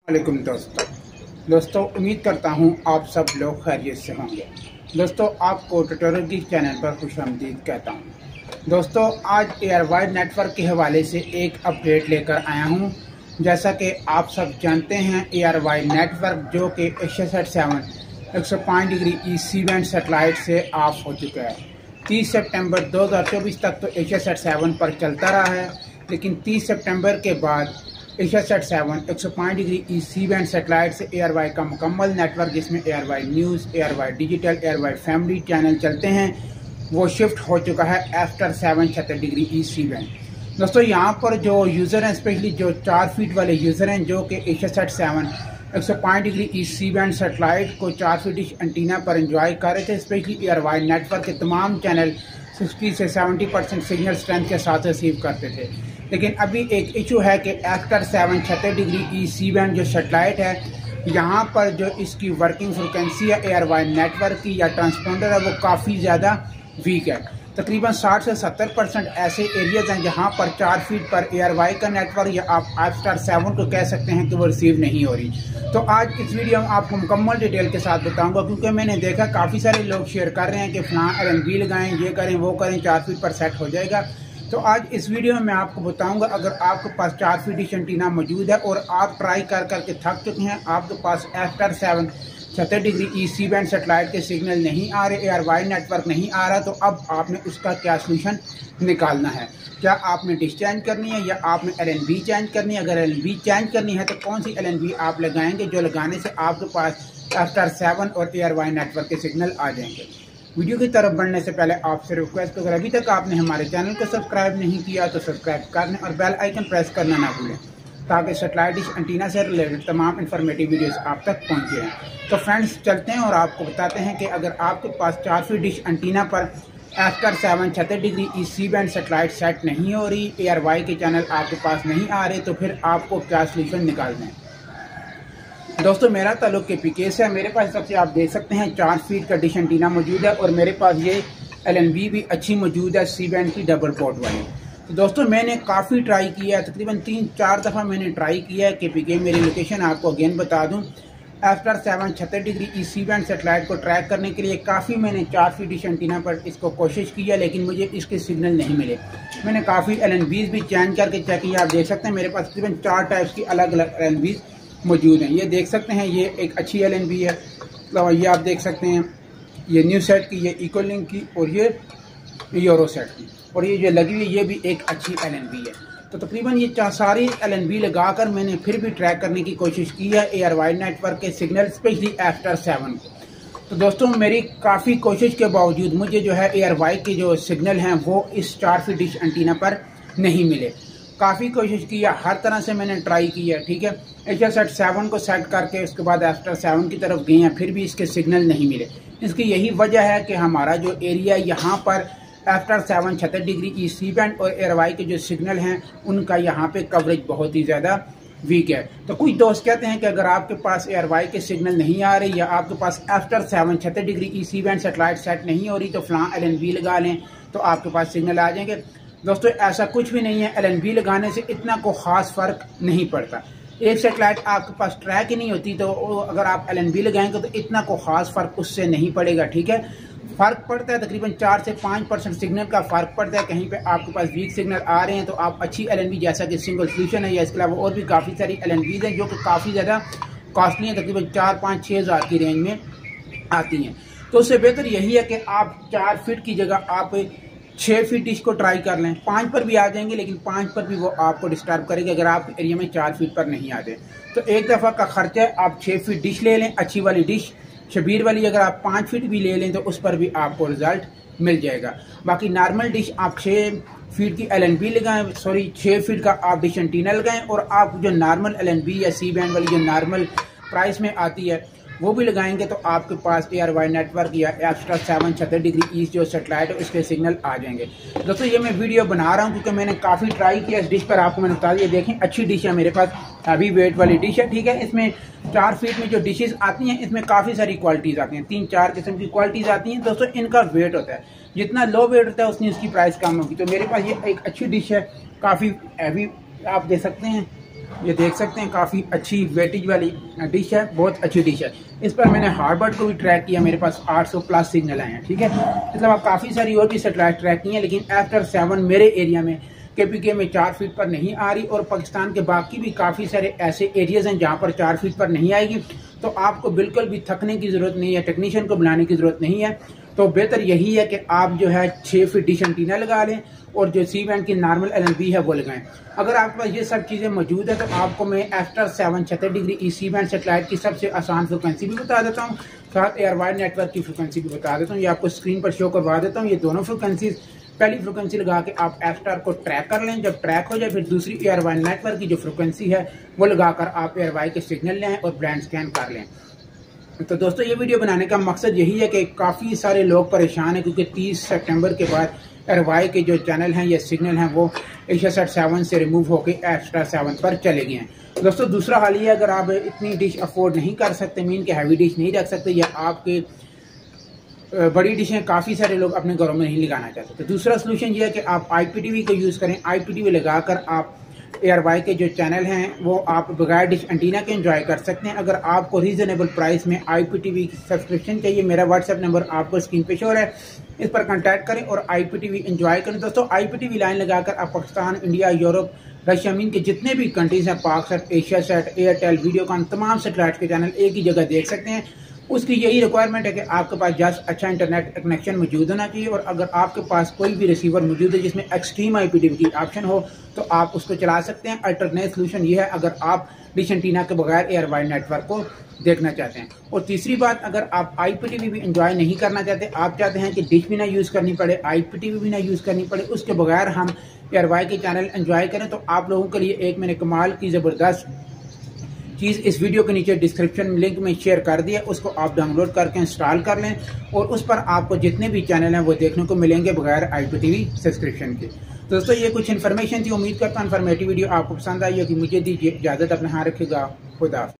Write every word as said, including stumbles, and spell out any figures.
वालेकुम दोस्तों दोस्तों उम्मीद करता हूँ आप सब लोग खैरियत से होंगे। दोस्तों आपको ट्यूटोरियल की चैनल पर खुशामदीद कहता हूँ। दोस्तों आज ए आर वाई नेटवर्क के हवाले से एक अपडेट लेकर आया हूँ। जैसा कि आप सब जानते हैं ए आर वाई नेटवर्क जो कि एशिया सेट सेवन एक सौ पाँच डिग्री ईस्ट बैंड सेटेलाइट से ऑफ हो चुका है। तीस सितंबर दो हज़ार चौबीस तक तो एशिया सेट सेवन पर चलता रहा है, लेकिन तीस सितंबर के बाद एशिया सेट सेवन एक सौ पाँच degree east C band satellite से ए आर वाई का मुकम्मल नेटवर्क, जिसमें A R Y news, A R Y digital, A R Y family channel चलते हैं, वो शिफ्ट हो चुका है आफ्टर सेवन छत्तीस डिग्री ईस्ट सी बैंड। दोस्तों यहाँ पर जो यूज़र हैं, स्पेशली जो चार फीट वाले यूज़र हैं जो कि एशिया सेट सेवन एक सौ पाँच degree east C band satellite को चार फीट डिश एंटीना पर एंजॉय कर रहे थे, specially A R Y network के तमाम चैनल साठ से सत्तर परसेंट सिग्नल स्ट्रेंथ के साथ रिसीव करते थे। लेकिन अभी एक इशू है कि आफ्टर सेवन छत्तीस डिग्री ई सी बैंड जो सेटेलाइट है, यहाँ पर जो इसकी वर्किंग फ्रिक्वेंसी है ए आर वाई नेटवर्क की या ट्रांसपोंडर है, वो काफ़ी ज़्यादा वीक है। तकरीबन साठ से सत्तर परसेंट ऐसे एरियाज हैं जहाँ पर चार फीट पर ए आर वाई का नेटवर्क या आप आफ्टर सेवन को कह सकते हैं कि वो रिसीव नहीं हो रही। तो आज इस वीडियो में आपको मुकम्मल डिटेल के साथ बताऊंगा, क्योंकि मैंने देखा काफ़ी सारे लोग शेयर कर रहे हैं कि फलां एल एन बी लगाएं, ये करें वो करें, चार फीट पर सेट हो जाएगा। तो आज इस वीडियो में मैं आपको बताऊंगा, अगर आपके पास चार फीट डिश एंटीना मौजूद है और आप ट्राई कर करके थक चुके हैं, आपके पास आफ्टर सेवन छत्तीस degree E C band satellite के सिग्नल नहीं आ रहे, ए आर वाई नेटवर्क नहीं आ रहा, तो अब आपने उसका क्या सोल्यूशन निकालना है। क्या आपने डिश चेंज करनी है या आपने एल एन बी चेंज करनी है? अगर एल एन बी चेंज करनी है तो कौन सी एल एन बी आप लगाएंगे जो लगाने से आपके पास आफ्टर सेवन और ए आर वाई नेटवर्क के सिग्नल आ जाएंगे। वीडियो की तरफ बढ़ने से पहले आपसे रिक्वेस्ट, अगर अभी तक आपने हमारे चैनल को सब्सक्राइब नहीं किया तो सब्सक्राइब कर लें और बेल आइकन प्रेस करना ना भूलें, ताकि सेटेलाइट डिश एंटीना से रिलेटेड तमाम इन्फॉर्मेटिव वीडियोस आप तक पहुंचे हैं। तो फ्रेंड्स चलते हैं और आपको बताते हैं कि अगर आपके पास चार फीट डिश एंटीना पर आफ्टर सेवन छत्तीस degree E C band satellite set नहीं हो रही, ए आर वाई के चैनल आपके पास नहीं आ रहे, तो फिर आपको क्या सोल्यूशन निकालना है। दोस्तों मेरा ताल्लुक के पी के से है, मेरे पास सबसे आप देख सकते हैं चार फीट का डिश एंटीना मौजूद है और मेरे पास ये एल एन बी भी अच्छी मौजूद है, सी बैंड की डबल पोर्ट वाली। तो दोस्तों मैंने काफ़ी ट्राई किया है, तकरीबन तीन चार दफ़ा मैंने ट्राई किया है कि पी के मेरी लोकेशन आपको अगेन बता दूं। आफ्टर सेवन छत्तीस degree E C band satellite को ट्रैक करने के लिए काफ़ी मैंने चार फीट डिश एंटीना पर इसको कोशिश की है, लेकिन मुझे इसके सिग्नल नहीं मिले। मैंने काफ़ी एल एन बीज भी चेंज करके चेक किया। आप देख सकते हैं मेरे पास तकरीबन चार टाइप्स की अलग अलग एल एन बीज मौजूद हैं। ये देख सकते हैं, ये एक अच्छी एल एन बी है, तो ये आप देख सकते हैं ये न्यू सेट की, ये इको लिंक की और ये यूरो सेट की, और ये जो लगी हुई ये भी एक अच्छी एल एन बी है। तो तकरीबन ये सारी एल एन बी लगाकर मैंने फिर भी ट्रैक करने की कोशिश की है ए आर वाई नेटवर्क के सिग्नल, स्पेशली आफ्टर सेवन को। तो दोस्तों मेरी काफ़ी कोशिश के बावजूद मुझे जो है ए आर वाई के जो सिग्नल हैं वो इस चार फीट डिश एंटीना पर नहीं मिले। काफ़ी कोशिश की है, हर तरह से मैंने ट्राई की है, ठीक है। एशिया सेट सेवन को सेट करके उसके बाद आफ्टर सेवन की तरफ गए हैं, फिर भी इसके सिग्नल नहीं मिले। इसकी यही वजह है कि हमारा जो एरिया यहाँ पर आफ्टर सेवन छत्तीस डिग्री ई सी बैंड और ए आर वाई के जो सिग्नल हैं उनका यहाँ पे कवरेज बहुत ही ज़्यादा वीक है। तो कुछ दोस्त कहते हैं कि अगर आपके पास ए आर वाई के सिग्नल नहीं आ रहे या आपके पास आफ्टर सेवन छत्तीस degree E C band satellite set नहीं हो रही, तो फलां एल एन बी लगा लें तो आपके पास सिग्नल आ जाएंगे। दोस्तों ऐसा कुछ भी नहीं है, एल एन बी लगाने से इतना को ख़ास फ़र्क नहीं पड़ता। एक सेटेलाइट आपके पास ट्रैक ही नहीं होती, तो अगर आप एल एन बी लगाएंगे तो इतना को ख़ास फ़र्क उससे नहीं पड़ेगा, ठीक है। फ़र्क पड़ता है तकरीबन चार से पाँच परसेंट सिग्नल का फ़र्क पड़ता है। कहीं पे आपके पास वीक सिग्नल आ रहे हैं तो आप अच्छी एल एन बी, जैसा कि सिंगल सोल्यूशन है या इसके अलावा और भी काफ़ी सारी एल एन बीज हैं जो कि काफ़ी ज़्यादा कॉस्टली हैं, तकरीबन चार पाँच छः हज़ार की रेंज में आती हैं। तो उससे बेहतर यही है कि आप चार फीट की जगह आप छः फीट डिश को ट्राई कर लें। पाँच पर भी आ जाएंगे, लेकिन पाँच पर भी वो आपको डिस्टर्ब करेगी अगर आप एरिया में चार फीट पर नहीं आते। तो एक दफ़ा का खर्चा है, आप छः फीट डिश ले लें, अच्छी वाली डिश शबीर वाली। अगर आप पाँच फीट भी ले लें तो उस पर भी आपको रिजल्ट मिल जाएगा। बाकी नॉर्मल डिश आप छः फीट की एल एन बी लगाएं, सॉरी छः फीट का आप डिश एंटीना लगाएं, और आप जो नॉर्मल एल एन बी या सी बैंड वाली जो नॉर्मल प्राइस में आती है वो भी लगाएंगे, तो आपके पास ए आर वाई नेटवर्क या एक्स्ट्रा सेवन छत्तीस डिग्री ईस्ट जो सेटेलाइट है उसके सिग्नल आ जाएंगे। दोस्तों ये मैं वीडियो बना रहा हूँ क्योंकि मैंने काफ़ी ट्राई किया इस डिश पर, आपको मैंने बता दिया। देखें अच्छी डिश है मेरे पास, हैवी वेट वाली डिश है, ठीक है। इसमें चार फीट में जो डिशेज आती हैं इसमें काफ़ी सारी क्वालिटीज़ आती हैं, तीन चार किस्म की क्वालिटीज़ आती हैं। दोस्तों इनका वेट होता है, जितना लो वेट होता है उतनी उसकी प्राइस कम होगी। तो मेरे पास ये एक अच्छी डिश है, काफ़ी हैवी, आप देख सकते हैं ये देख सकते हैं काफ़ी अच्छी वेटेज वाली डिश है, बहुत अच्छी डिश है। इस पर मैंने हार्डबर्ड को भी ट्रैक किया, मेरे पास आठ सौ प्लस सिग्नल आए हैं, ठीक है। मतलब आप काफ़ी सारी और भी सैटेलाइट ट्रैक की हैं, लेकिन आफ्टर सेवन मेरे एरिया में के पी के में चार फीट पर नहीं आ रही, और पाकिस्तान के बाकी भी काफ़ी सारे ऐसे एरियाज हैं जहाँ पर चार फीट पर नहीं आएगी। तो आपको बिल्कुल भी थकने की ज़रूरत नहीं है, टेक्नीशियन को बुलाने की ज़रूरत नहीं है। तो बेहतर यही है कि आप जो है छः फीट डिश एंटीना लगा लें और जो सी बैंड की नॉर्मल एल एल बी है वो लगाएं। अगर आपके पास ये सब चीज़ें मौजूद है तो आपको मैं आफ्टर सेवन छत्तीस degree E C band satellite की सबसे आसान फ्रिक्वेंसी भी बता देता हूँ, साथ ए आर वाई नेटवर्क की फ्रिक्वेंसी भी बता देता हूँ। ये आपको स्क्रीन पर शो करवा देता हूँ। ये दोनों फ्रिक्वेंसीज, पहली फ्रिक्वेंसी लगा के आप एफ्टार को ट्रैक कर लें, जब ट्रैक हो जाए फिर दूसरी ए आर वाई नेटवर्क की जो फ्रिक्वेंसी है वो लगाकर आप ए आर वाई के सिग्नल लें और ब्रांड स्कैन कर लें। तो दोस्तों ये वीडियो बनाने का मकसद यही है कि काफ़ी सारे लोग परेशान हैं, क्योंकि तीस सितंबर के बाद ए आर वाई के जो चैनल हैं या सिग्नल हैं वो एशिया सेट सेवन से रिमूव होकर एक्स्ट्रा सेवन पर चले गए हैं। दोस्तों दूसरा हाल ये, अगर आप इतनी डिश अफोर्ड नहीं कर सकते, मीन के हैवी डिश नहीं रख सकते, या आपके बड़ी डिशें काफ़ी सारे लोग अपने घरों में नहीं लगाना चाहते, तो दूसरा सोल्यूशन ये है कि आप आई पी टी वी को यूज़ करें। आई पी टी वी लगाकर आप ए आर वाई के जो चैनल हैं वो आप बगैर डिश एंटीना के एंजॉय कर सकते हैं। अगर आपको रीजनेबल प्राइस में आई पी टी वी की सब्सक्रिप्शन चाहिए, मेरा व्हाट्सएप नंबर आपको स्क्रीन पे शो है, इस पर कांटेक्ट करें और I P T V enjoy करें। दोस्तों I P T V line लगाकर आप पाकिस्तान, इंडिया, यूरोप, रशिया, मीन के जितने भी कंट्रीज हैं, PakSat, AsiaSat, Airtel, Videocon, तमाम सेटेलाइट के चैनल एक ही जगह देख सकते हैं। उसकी यही रिक्वायरमेंट है कि आपके पास जस्ट अच्छा इंटरनेट कनेक्शन मौजूद होना चाहिए, और अगर आपके पास कोई भी रिसीवर मौजूद है जिसमें extreme I P T V की ऑप्शन हो तो आप उसको चला सकते हैं। अल्टरनेट सोल्यूशन ये है अगर आप डिश एंटीना के बगैर ए आर वाई नेटवर्क को देखना चाहते हैं। और तीसरी बात, अगर आप आई पी टी वी भी इंजॉय नहीं करना चाहते, आप चाहते हैं कि डिश भी ना यूज़ करनी पड़े, आई पी टी वी भी ना यूज़ करनी पड़े, उसके बगैर हम ए आर वाई के चैनल एंजॉय करें, तो आप लोगों के लिए एक मैंने कमाल की ज़बरदस्त चीज़ इस वीडियो के नीचे डिस्क्रिप्शन लिंक में शेयर कर दिया, उसको आप डाउनलोड करके इंस्टॉल कर लें, और उस पर आपको जितने भी चैनल हैं वो देखने को मिलेंगे बगैर I P T V subscription के। दोस्तों ये कुछ इन्फॉर्मेशन थी, उम्मीद करता हूँ इन्फॉर्मेटिव वीडियो आपको पसंद आई होगी। मुझे दीजिए इजाज़त, अपने हाथ रखिएगा, खुदा।